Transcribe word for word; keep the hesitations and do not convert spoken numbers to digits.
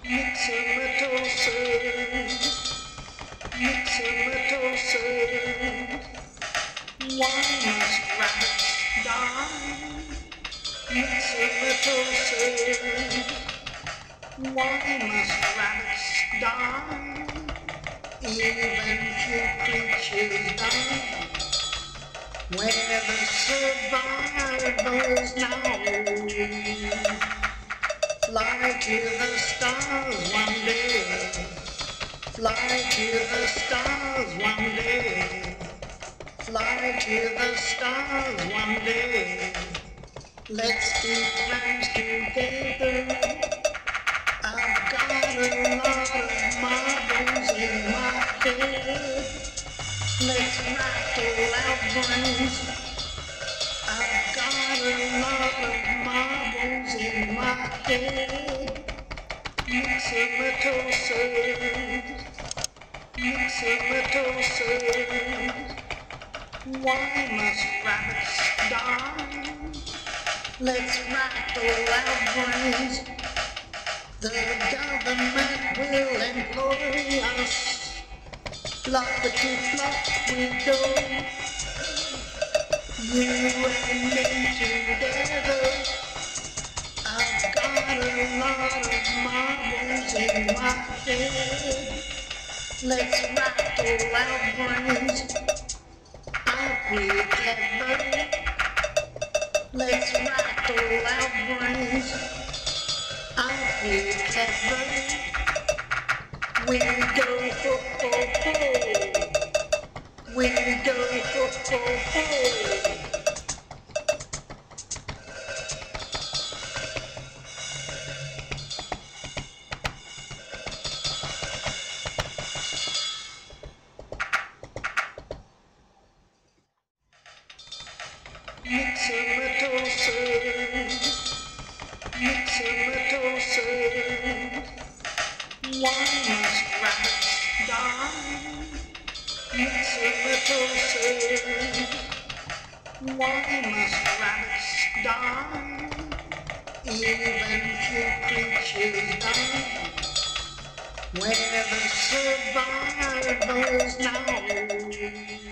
Myxomatosis, Myxomatosis. Why must rabbits die? Myxomatosis. Why must rabbits die? Even few creatures die. Where the survivors now fly to the stars one day, fly to the stars one day, fly to the stars one day. Let's be friends together. I've got a lot of marbles in my head. Let's rattle our brains. I've got a lot of marbles in my head. Myxomatosis, Myxomatosis. Why must rabbits die? Let's rattle our brains. The government will employ us. Floppity flop we go. You and me together. I've got a lot of marbles in my head. Let's rattle our brains. Aren't we clever? Let's rattle our brains. Aren't we clever? We go ho ho ho. We go ho ho ho. Myxomatosis, Myxomatosis. Why must rabbits die? Myxomatosis. Why must rabbits die? Even few creatures die. Where the survivors now